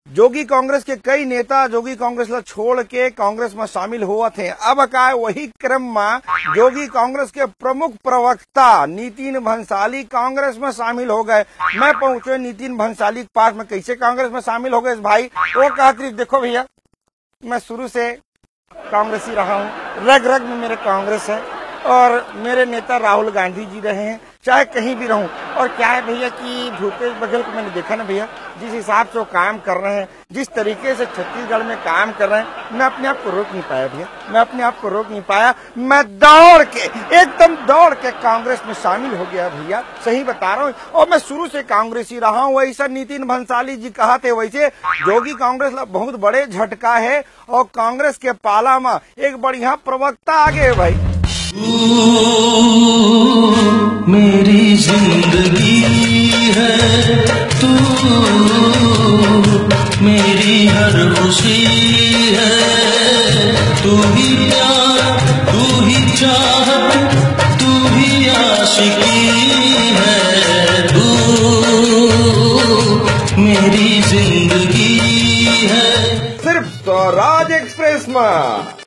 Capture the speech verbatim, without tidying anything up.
जोगी कांग्रेस के कई नेता जोगी कांग्रेस ला छोड़ के कांग्रेस में शामिल हुआ थे। अब का वही क्रम में जोगी कांग्रेस के प्रमुख प्रवक्ता नितिन भंसाली कांग्रेस में शामिल हो गए। मैं पहुंचे नितिन भंसाली के पास में, कैसे कांग्रेस में शामिल हो गए भाई। वो कहती देखो भैया, मैं शुरू से कांग्रेसी रहा हूँ, रग रग में मेरे कांग्रेस है और मेरे नेता राहुल गांधी जी रहे हैं, चाहे कहीं भी रहूं। और क्या है भैया कि भूपेश बघेल को मैंने देखा ना भैया, जिस हिसाब से वो काम कर रहे हैं, जिस तरीके से छत्तीसगढ़ में काम कर रहे हैं, मैं अपने आप को रोक नहीं पाया भैया, मैं अपने आप को रोक नहीं पाया। मैं दौड़ के एकदम दौड़ के कांग्रेस में शामिल हो गया भैया, सही बता रहा हूँ। और मैं शुरू से कांग्रेसी रहा हूँ। वैसा नितिन भंसाली जी कहा थे, वैसे जोगी कांग्रेस ला बहुत बड़े झटका है और कांग्रेस के पाला में एक बढ़िया प्रवक्ता आगे है भाई। मेरी जिंदगी है तू, मेरी हर खुशी है, तू ही प्यार, तू ही चाहत, तू ही आशिकी है, तू मेरी जिंदगी है। सिर्फ स्वराज एक्सप्रेस में।